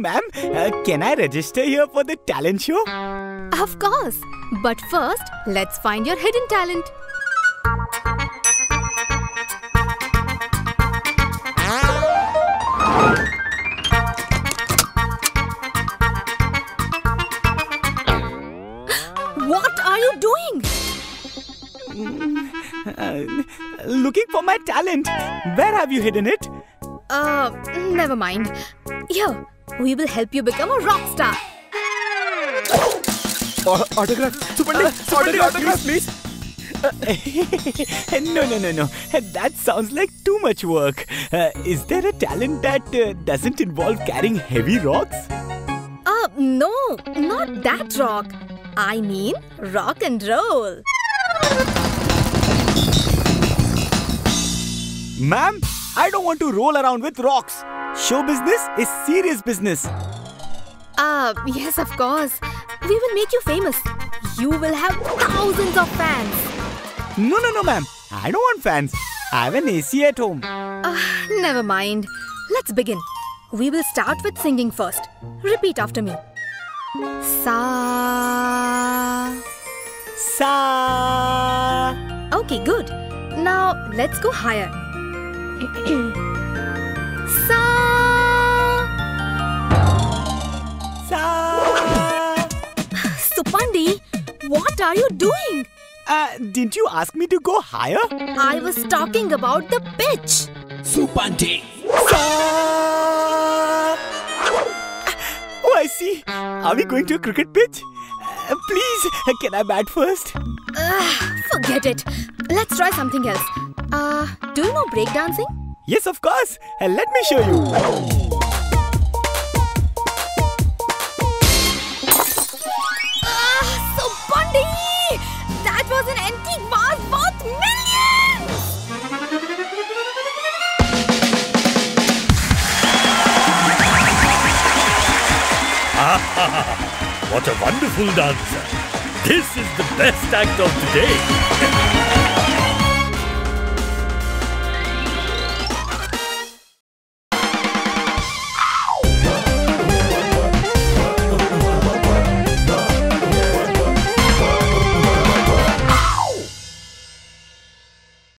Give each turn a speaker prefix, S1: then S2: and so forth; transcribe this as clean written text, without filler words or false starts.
S1: ma'am. Can I register here for the talent show?
S2: Of course. But first, let's find your hidden talent. What are you doing?
S1: Looking for my talent. Where have you hidden it?
S2: Never mind. Here, we will help you become a rock star.
S3: Autograph. Autograph, please.
S1: No. That sounds like too much work. Is there a talent that doesn't involve carrying heavy rocks?
S2: No, not that rock. I mean rock and roll.
S1: Ma'am, I don't want to roll around with rocks. Show business is serious business.
S2: Yes, of course. We will make you famous. You will have thousands of fans.
S1: No, ma'am. I don't want fans. I have an AC at home.
S2: Never mind. Let's begin. We will start with singing first. Repeat after me. Sa.
S1: Sa.
S2: Okay, good. Now, let's go higher. Sa.
S1: Sa.
S2: Supandi, what are you doing?
S1: Didn't you ask me to go higher?
S2: I was talking about the pitch.
S3: Supandi.
S1: Sa. Oh, I see. Are we going to a cricket pitch? Please, can I bat first?
S2: Forget it. Let's try something else. Do you know breakdancing?
S1: Yes, of course. Let me show you.
S2: Supandi! That was an antique vase worth millions!
S4: What a wonderful dancer! This is the best act of the day!